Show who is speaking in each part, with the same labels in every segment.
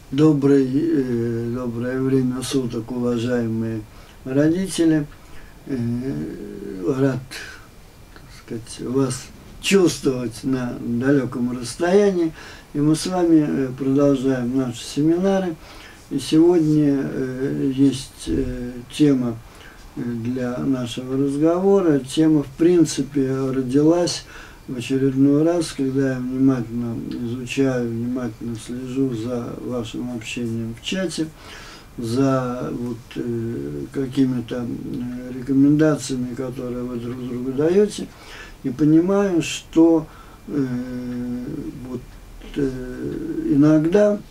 Speaker 1: Доброе время суток, уважаемые родители. Рад, так сказать, вас чувствовать на далеком расстоянии. И мы с вами продолжаем наши семинары. И сегодня есть тема для нашего разговора. Тема, в принципе, родилась в очередной раз, когда я внимательно изучаю, внимательно слежу за вашим общением в чате, за какими-то рекомендациями, которые вы друг другу даете, и понимаю, что иногда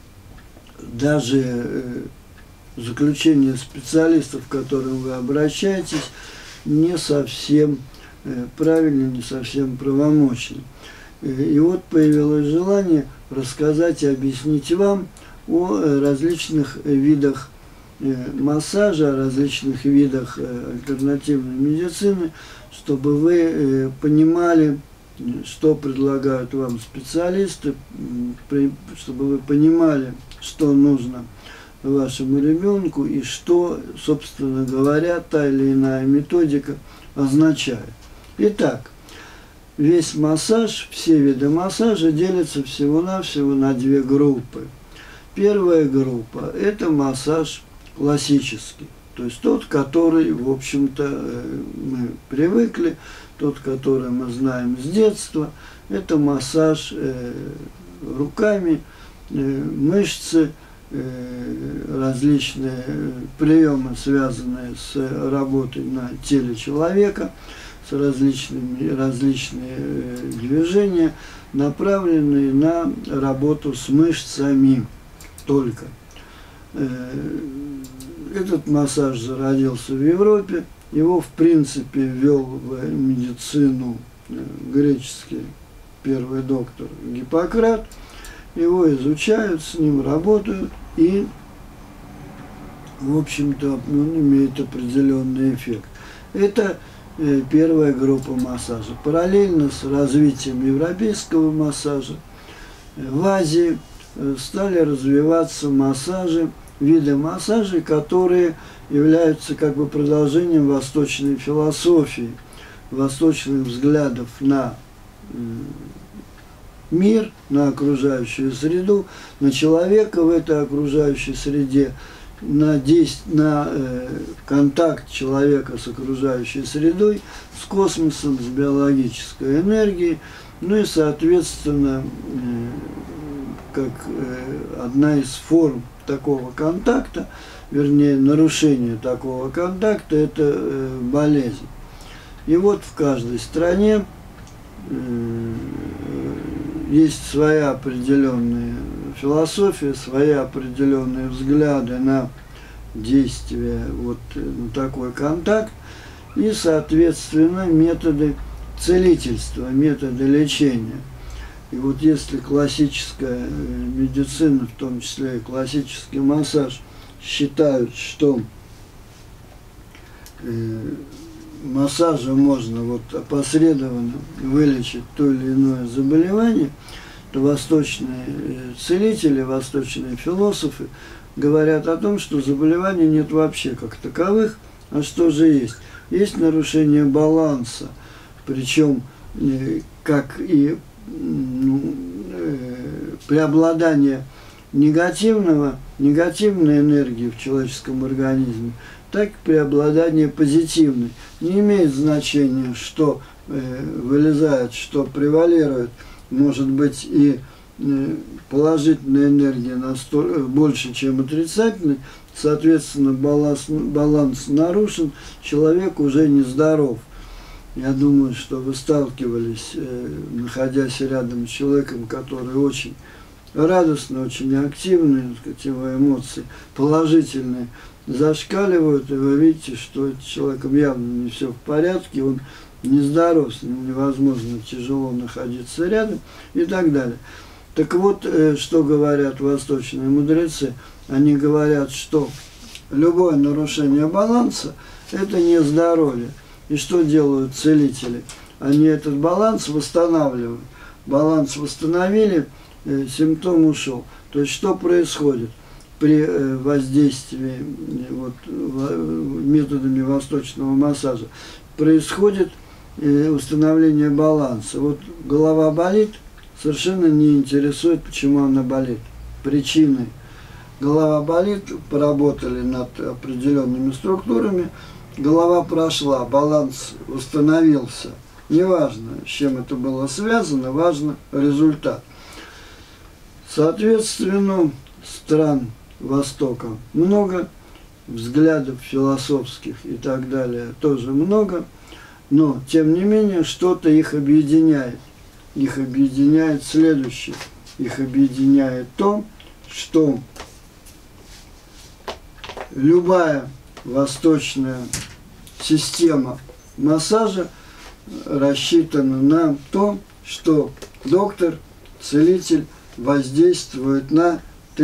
Speaker 1: даже заключение специалистов, к которым вы обращаетесь, не совсем правильно, не совсем правомочно. И вот появилось желание рассказать и объяснить вам о различных видах массажа, о различных видах альтернативной медицины, чтобы вы понимали, что предлагают вам специалисты, чтобы вы понимали, что нужно вашему ребенку и что, собственно говоря, та или иная методика означает. Итак, весь массаж, все виды массажа делятся всего-навсего на две группы. Первая группа – это массаж классический, то есть тот, который, в общем-то, мы привыкли, тот, который мы знаем с детства. Это массаж руками, мышцы, различные приемы, связанные с работой на теле человека, с различные движения, направленные на работу с мышцами только. Этот массаж зародился в Европе, его в принципе ввел в медицину греческий первый доктор Гиппократ, его изучают, с ним работают, и в общем-то он имеет определенный эффект. Это первая группа массажа. Параллельно с развитием европейского массажа в Азии стали развиваться виды массажей, которые являются как бы продолжением восточной философии, восточных взглядов на мир, на окружающую среду, на человека в этой окружающей среде, на контакт человека с окружающей средой, с космосом, с биологической энергией, ну и, соответственно, как одна из форм такого контакта, вернее, нарушение такого контакта, это болезнь. И вот в каждой стране есть своя определенная философия, свои определенные взгляды на действие, на такой контакт, и, соответственно, методы целительства, методы лечения. И вот если классическая медицина, в том числе и классический массаж, считают, что массажем можно опосредованно вылечить то или иное заболевание, то восточные целители, восточные философы говорят о том, что заболеваний нет вообще как таковых, а что же есть? Есть нарушение баланса, причем как и преобладание негативной энергии в человеческом организме, так и преобладание позитивной. Не имеет значения, что вылезает, что превалирует. Может быть и положительная энергия больше, чем отрицательная, соответственно, баланс нарушен, человек уже нездоров. Я думаю, что вы сталкивались, находясь рядом с человеком, который очень радостный, очень активный, его эмоции положительные зашкаливают, и вы видите, что с человеком явно не все в порядке, он нездоров, с ним невозможно, тяжело находиться рядом и так далее. Так вот, что говорят восточные мудрецы? Они говорят, что любое нарушение баланса – это нездоровье. И что делают целители? Они этот баланс восстанавливают. Баланс восстановили, симптом ушел. То есть что происходит при воздействии методами восточного массажа? Происходит установление баланса. Вот голова болит, совершенно не интересует, почему она болит. Причины. Голова болит, поработали над определенными структурами, голова прошла, баланс установился. Неважно, с чем это было связано, важно результат. Соответственно, стран Востока много, взглядов философских и так далее тоже много, но, тем не менее, что-то их объединяет. Их объединяет следующее. Их объединяет то, что любая восточная система массажа рассчитана на то, что доктор, целитель воздействует на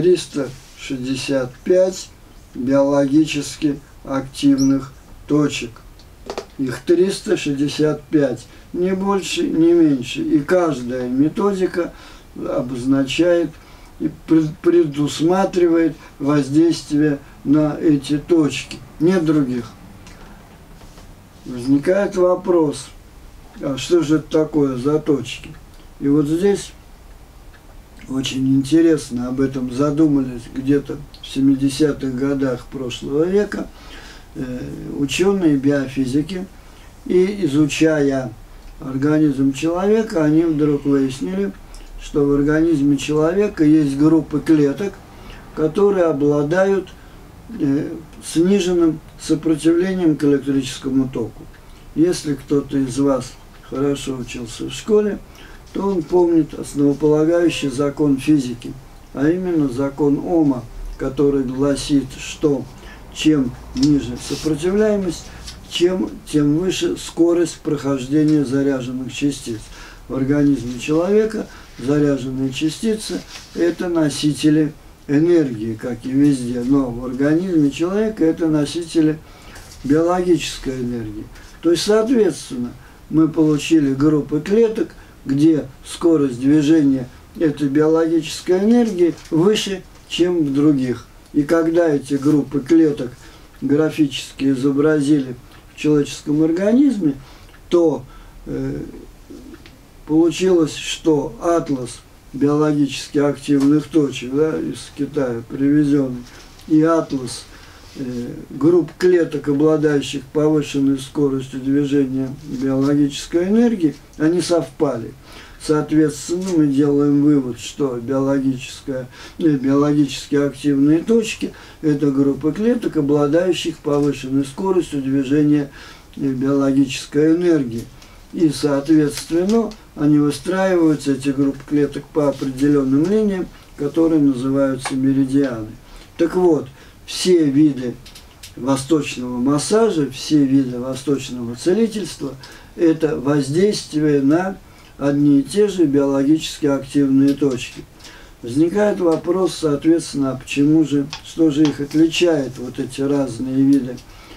Speaker 1: 365 биологически активных точек. Их 365, не больше, не меньше. И каждая методика обозначает и предусматривает воздействие на эти точки. Нет других. Возникает вопрос, а что же это такое за точки? И вот здесь очень интересно об этом задумались где-то в 70-х годах прошлого века ученые биофизики, и изучая организм человека, они вдруг выяснили, что в организме человека есть группы клеток, которые обладают сниженным сопротивлением к электрическому току. Если кто-то из вас хорошо учился в школе, то он помнит основополагающий закон физики, а именно закон Ома, который гласит, что чем ниже сопротивляемость, тем выше скорость прохождения заряженных частиц. В организме человека заряженные частицы – это носители энергии, как и везде, но в организме человека это носители биологической энергии. То есть, соответственно, мы получили группы клеток, где скорость движения этой биологической энергии выше, чем в других. И когда эти группы клеток графически изобразили в человеческом организме, то получилось, что атлас биологически активных точек, да, из Китая привезенный, и атлас групп клеток, обладающих повышенной скоростью движения биологической энергии, они совпали. Соответственно, мы делаем вывод, что биологически активные точки – это группы клеток, обладающих повышенной скоростью движения биологической энергии. И, соответственно, они выстраиваются, эти группы клеток, по определенным линиям, которые называются меридианы. Так вот, все виды восточного массажа, все виды восточного целительства – это воздействие на одни и те же биологически активные точки. Возникает вопрос, соответственно, а почему же, что же их отличает, вот эти разные виды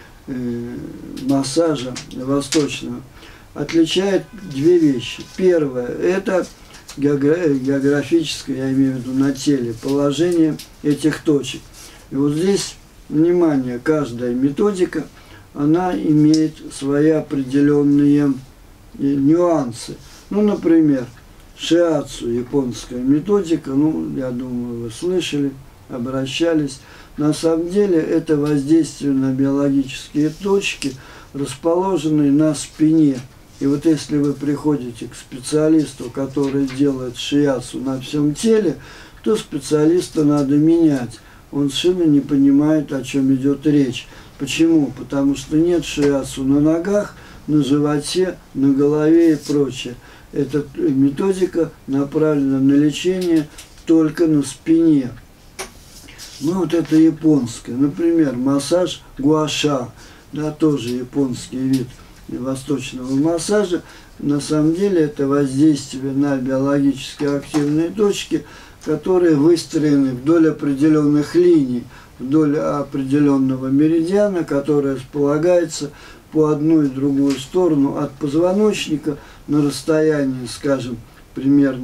Speaker 1: массажа восточного? Отличает две вещи. Первое – это географическое, я имею в виду на теле, положение этих точек. И вот здесь, внимание, каждая методика, она имеет свои определенные нюансы. Ну, например, шиацу, японская методика, ну, я думаю, вы слышали, обращались. На самом деле это воздействие на биологические точки, расположенные на спине. И вот если вы приходите к специалисту, который делает шиацу на всем теле, то специалиста надо менять. Он совершенно не понимает, о чем идет речь. Почему? Потому что нет шиацу на ногах, на животе, на голове и прочее. Эта методика направлена на лечение только на спине. Ну вот это японское. Например, массаж гуаша, да, тоже японский вид восточного массажа. На самом деле это воздействие на биологически активные точки, которые выстроены вдоль определенных линий, вдоль определенного меридиана, который располагается по одну и другую сторону от позвоночника на расстоянии, скажем, примерно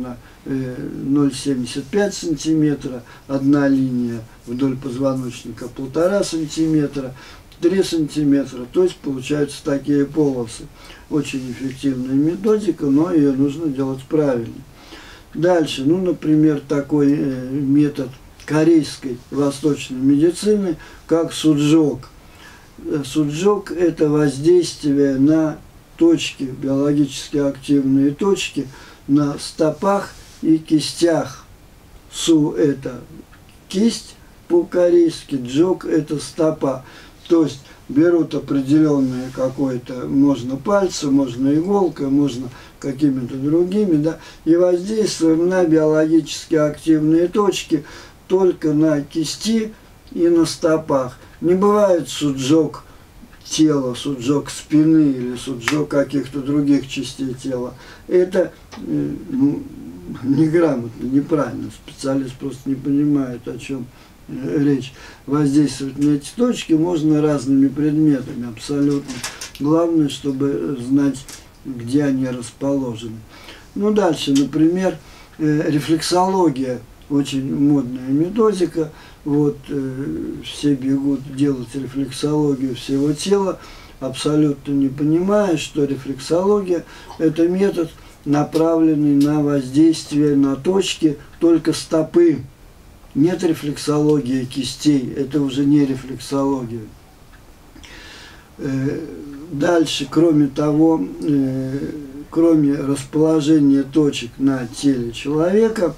Speaker 1: 0,75 сантиметра, одна линия вдоль позвоночника 1,5 сантиметра, 3 сантиметра, то есть получаются такие полосы. Очень эффективная методика, но ее нужно делать правильно. Дальше, ну, например, такой метод корейской восточной медицины, как суджок. Суджок – это воздействие на точки, биологически активные точки, на стопах и кистях. Су – это кисть по-корейски, джок – это стопа. То есть берут определенные какое-то, можно пальцы, можно иголкой, можно какими-то другими, да, и воздействуем на биологически активные точки только на кисти и на стопах. Не бывает суджок тела, суджок спины или суджок каких-то других частей тела. Это неграмотно, неправильно. Специалист просто не понимает, о чем речь. Воздействовать на эти точки можно разными предметами, абсолютно. Главное, чтобы знать, где они расположены. Ну, дальше, например, рефлексология. Очень модная методика. Вот, все бегут делать рефлексологию всего тела, абсолютно не понимая, что рефлексология – это метод, направленный на воздействие на точки только стопы. Нет рефлексологии кистей, это уже не рефлексология. Дальше, кроме того, кроме расположения точек на теле человека,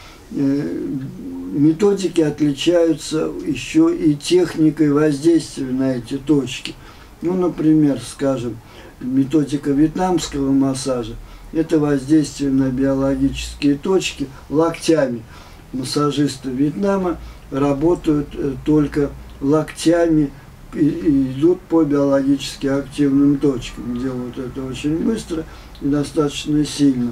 Speaker 1: методики отличаются еще и техникой воздействия на эти точки. Ну, например, скажем, методика вьетнамского массажа – это воздействие на биологические точки локтями. Массажисты Вьетнама работают только локтями и идут по биологически активным точкам. Делают это очень быстро и достаточно сильно.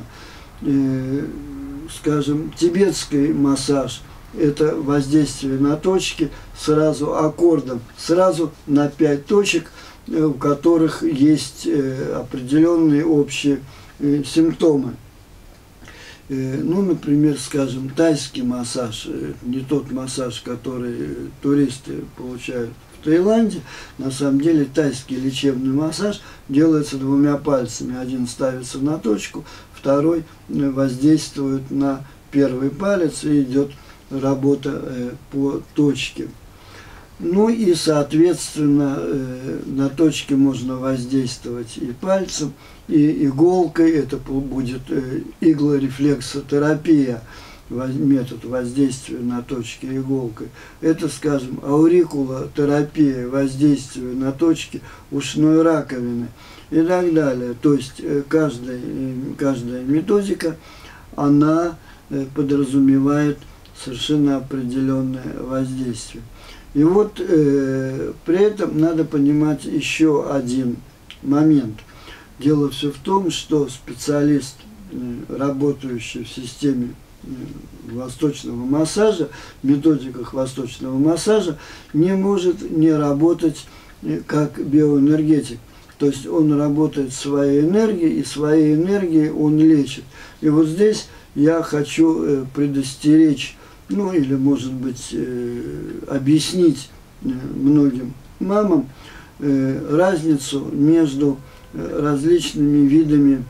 Speaker 1: Скажем, тибетский массаж – это воздействие на точки сразу аккордом, сразу на 5 точек, у которых есть определенные общие симптомы. Ну, например, скажем, тайский массаж, не тот массаж, который туристы получают в Таиланде. На самом деле тайский лечебный массаж делается 2 пальцами. Один ставится на точку, второй воздействует на первый палец, и идет работа по точке. Ну и, соответственно, на точке можно воздействовать и пальцем, и иголкой. Это будет иглорефлексотерапия, метод воздействия на точки иголкой. Это, скажем, аурикулотерапия, воздействие на точки ушной раковины и так далее. То есть каждая методика, она подразумевает совершенно определенное воздействие. И вот при этом надо понимать еще один момент. Дело все в том, что специалист, работающий в системе восточного массажа, в методиках восточного массажа, не может не работать как биоэнергетик. То есть он работает своей энергией, и своей энергией он лечит. И вот здесь я хочу предостеречь, ну или, может быть, объяснить многим мамам разницу между различными видами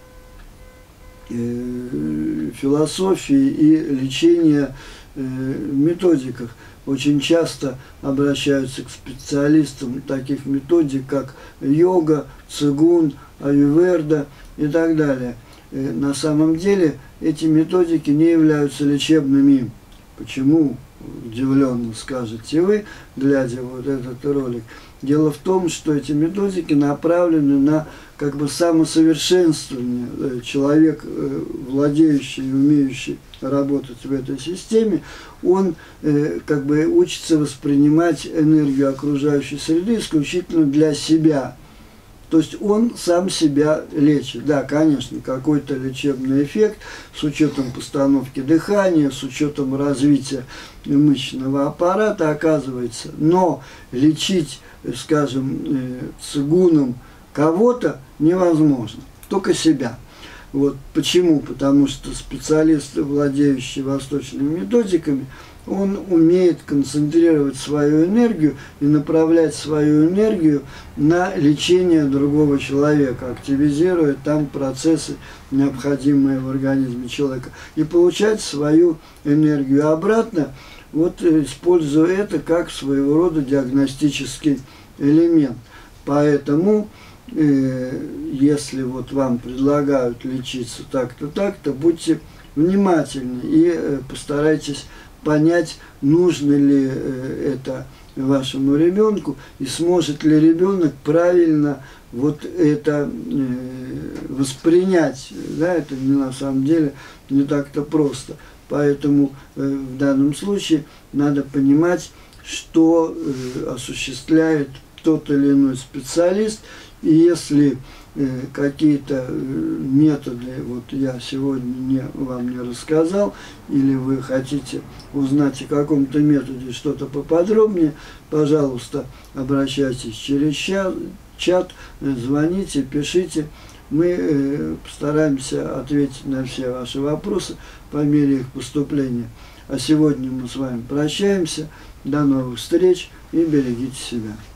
Speaker 1: философии и лечения в методиках. Очень часто обращаются к специалистам таких методик, как йога, цигун, аюрведа и так далее. На самом деле эти методики не являются лечебными. Почему? Удивленно скажете вы, глядя вот этот ролик. Дело в том, что эти методики направлены на как бы самосовершенствование. Человек, владеющий и умеющий работать в этой системе, он как бы учится воспринимать энергию окружающей среды исключительно для себя. То есть он сам себя лечит. Да, конечно, какой-то лечебный эффект с учетом постановки дыхания, с учетом развития мышечного аппарата оказывается. Но лечить, скажем, цигуном кого-то невозможно, только себя. Вот почему? Потому что специалист, владеющий восточными методиками, он умеет концентрировать свою энергию и направлять свою энергию на лечение другого человека, активизируя там процессы, необходимые в организме человека, и получать свою энергию обратно, вот используя это как своего рода диагностический элемент. Поэтому, если вот вам предлагают лечиться так-то, так-то, будьте внимательны и постарайтесь понять, нужно ли это вашему ребенку и сможет ли ребенок правильно вот это воспринять. Да, это на самом деле не так-то просто. Поэтому в данном случае надо понимать, что осуществляет тот или иной специалист. И если какие-то методы вот я сегодня вам не рассказал, или вы хотите узнать о каком-то методе что-то поподробнее, пожалуйста, обращайтесь через чат, звоните, пишите. Мы постараемся ответить на все ваши вопросы по мере их поступления. А сегодня мы с вами прощаемся. До новых встреч и берегите себя.